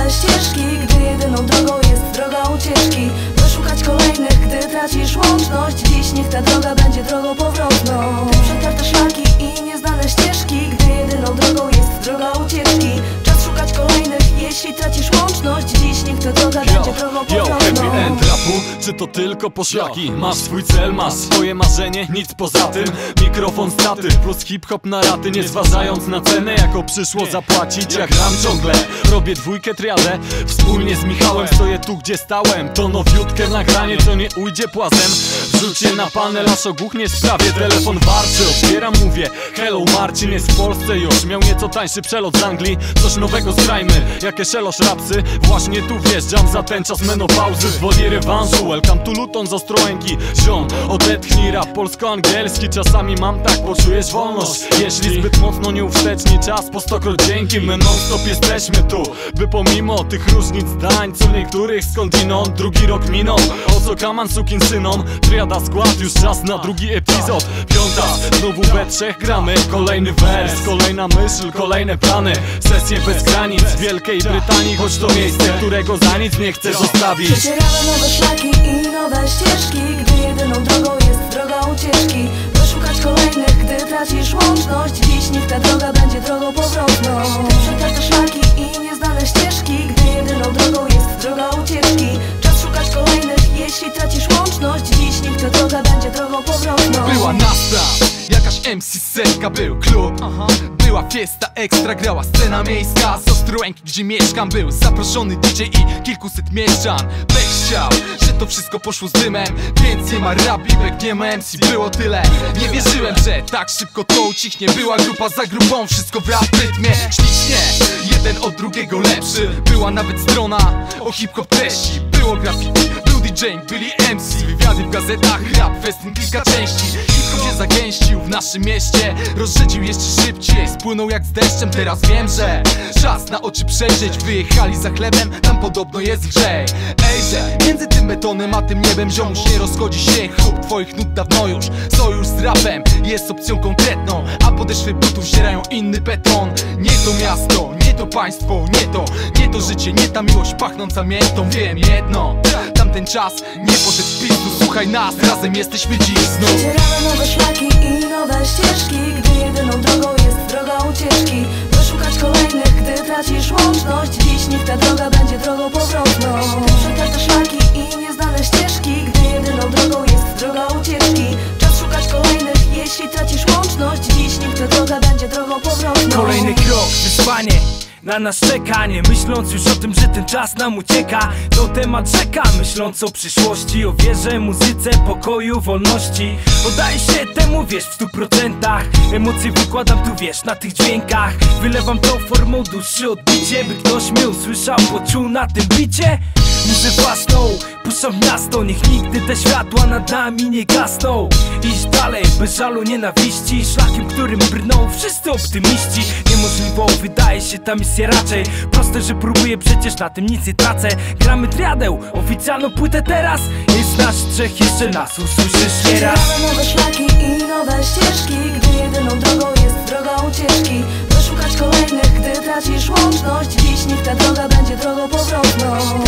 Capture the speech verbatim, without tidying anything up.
nowe ścieżki, gdy jedyną drogą jest droga ucieczki. By szukać kolejnych, gdy tracisz łączność. Dziś niech ta droga będzie drogą powrotną. Ty przetarte szlaki i nieznane ścieżki, gdy jedyną drogą jest droga ucieczki. Czas szukać kolejnych, jeśli tracisz łączność. Dziś niech ta droga yo, będzie drogą powrotną. Yo, happy end rapu, czy to tylko poszlaki? Masz swój cel, masz swoje marzenie, nic poza tym. Mikrofon straty plus hip-hop na raty, nie zważając na cenę, jaką przyszło zapłacić. Jak gram ciągle, robię dwójkę triadę. Wspólnie z Michałem stoję tu, gdzie stałem. To nowiutkie nagranie, co nie ujdzie płazem. Wrzućcie na panel, aż ogłuchnie sprawie. Telefon warczy, otwieram, mówię hello, Marcin jest w Polsce już. Miał nieco tańszy przelot z Anglii, coś nowego zgrajmy. Jakie szelosz rapsy, właśnie tu wjeżdżam za ten czas menopauzy. W woli rewanżu, welcome to Luton z Ostrołęki. Ziom, odetchnij rap polsko-angielski. Czasami mam tak, poczujesz wolność. Jeśli zbyt mocno nie uwsteczni czas, po stokroć dzięki. My non stop jesteśmy tu, by pomimo tych różnic zdań, co niektórych skądinąd, drugi rok minął. O co kaman sukinsynom, triada skład, już czas na drugi epizod. Piąta, znowu we trzech gramy. Kolejny wers, kolejna myśl, kolejne plany. Sesje bez granic w Wielkiej Brytanii, choć to miejsce, którego za nic nie chcę zostawić. Przecieramy nowe szlaki i nowe ścieżki, gdy jedyną drogą jest droga ucieczki. By szukać kolejnych, gdy tracisz łączność. Dziś niech ta droga będzie drogą powrotną. Ty przetarte szlaki i nieznane ścieżki, gdy jedyną drogą jest droga ucieczki. Czas szukać kolejnych, jeśli tracisz łączność. Dziś niech ta droga będzie drogą powrotną. Była nasta, jakaś M C setka, był klub. Aha. Była fiesta ekstra, grała scena miejska. Z Ostrołęki, gdzie mieszkam, był zaproszony D J i kilkuset mieszczan. Bek chciał, że to wszystko poszło z dymem, więc nie ma rapi, bek nie ma M C, było tyle. Nie wierzyłem, że tak szybko to ucichnie. Była grupa za grupą, wszystko w rap rytmie. Ślicznie, jeden od drugiego lepszy. Była nawet strona o hip-hop treści. Było graffiti, był D J, byli M C. Wywiady w gazetach, rap, festyn, kilka części. Hip-hop się zagęścił w naszym mieście, rozrzedził jeszcze szybciej, spłynął jak z deszczem. Teraz wiem, że czas na oczy przejrzeć. Wyjechali za chlebem, tam podobno jest grzej. Ej, że między tym betonem a tym niebem, ziomuś, nie rozchodzi się chłop twoich nut dawno już. Sojusz z rapem jest opcją konkretną, a podeszwy butów wzierają inny beton. Nie to miasto, nie to państwo, nie to, nie to życie, nie ta miłość pachnąca miętą. Wiem jedno, tamten czas nie poszedł w pizdu. Słuchaj nas, razem jesteśmy dziś znów. Przecieramy nowe szlaki i nowe ścieżki, gdy jedyną drogą jest droga ucieczki. By szukać kolejnych, gdy tracisz łączność. Dziś niech ta droga będzie drogą powrotną. Ty przetarte szlaki i nieznane ścieżki, gdy jedyną drogą jest droga ucieczki. Czas szukać kolejnych, jeśli tracisz łączność. Dziś niech ta droga będzie drogą powrotną. Kolejny krok, wyzwanie na nas czeka, nie myśląc już o tym, że ten czas nam ucieka. To temat rzeka, myśląc o przyszłości, o wierze, muzyce, pokoju, wolności. Oddaję się temu, wiesz, w stu procentach. Emocje wykładam tu, wiesz, na tych dźwiękach. Wylewam to formą dłuższe odbicie, by ktoś mnie usłyszał, poczuł na tym bicie. Muszę własną, puszczam miasto, niech nigdy te światła nad nami nie gasną. Iść dalej, bez żalu, nienawiści, szlakiem, którym brną wszyscy optymiści. Niemożliwą wydaje się ta misja raczej proste, że próbuję, przecież na tym nic nie tracę. Gramy triadę, oficjalną płytę teraz. Jest nasz trzech, jeszcze nas usłyszysz nieraz. Przecieramy nowe szlaki i nowe ścieżki, gdy jedyną drogą jest droga ucieczki. By szukać kolejnych, gdy tracisz łączność. Dziś niech ta droga będzie drogą powrotną.